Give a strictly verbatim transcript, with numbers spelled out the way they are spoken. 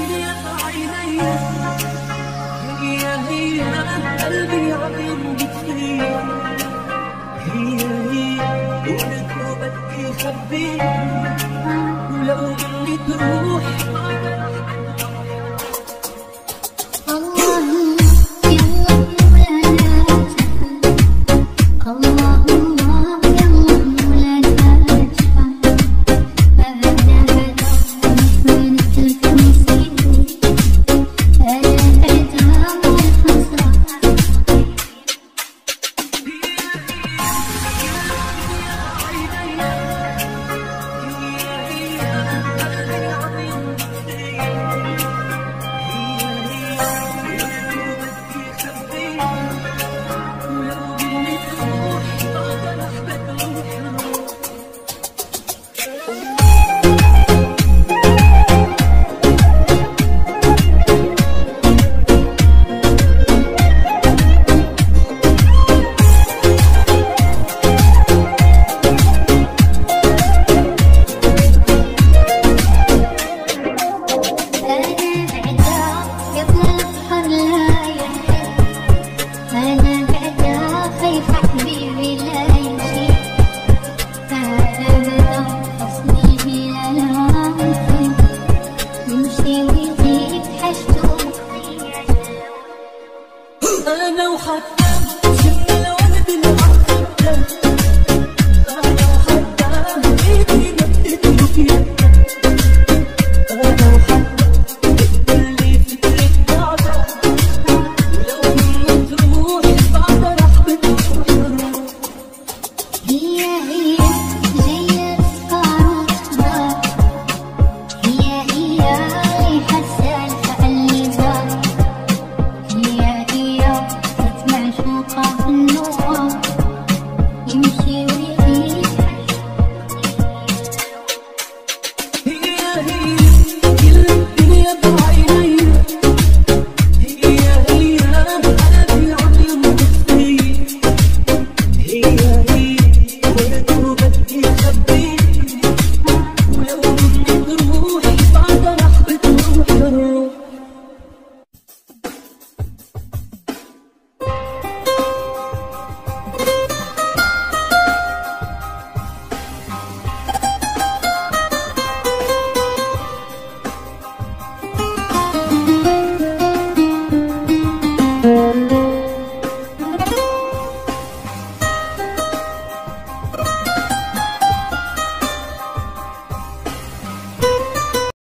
قلبي عم ينبض فيا، هي هي قلت وبدي خبيها، ولو مني تروح أنا وحتى شفت الورد المعقدة، أنا وحتى إيدي نبتت فيها، أنا وحتى اللي فكرت بعدها، ولو مني تروح بعد رحبة روحها. هي هي جاية تسكر هي هي اللي حاسة القلب زار، هي هي معشوقة في النور يمشي ويعيش. هي هي